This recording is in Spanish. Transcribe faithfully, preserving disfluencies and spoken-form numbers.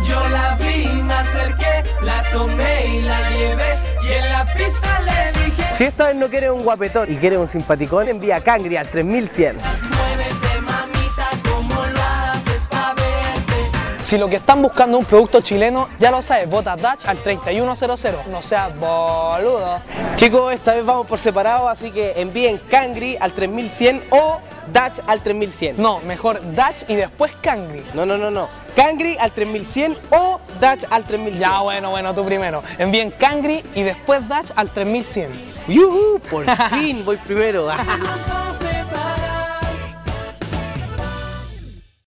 Yo la vi, me acerqué, la tomé y la llevé, y en la pista le dije: Si esta vez no quieres un guapetón y quieres un simpaticón, envía Cangri al tres mil cien. muévete mamita, como lo haces pa' verte. Si lo que están buscando es un producto chileno, ya lo sabes, vota Dutch al treinta y uno cero cero. No seas boludo. Chicos, esta vez vamos por separado, así que envíen Cangri al tres mil cien o Dutch al tres mil cien. No, mejor Dutch y después Cangri. No, no, no, no. Cangri al tres mil cien o Dutch al tres mil cien. Ya, bueno, bueno, tú primero. Envíen Cangri y después Dutch al tres mil cien. ¡Yuhu! Por fin voy primero.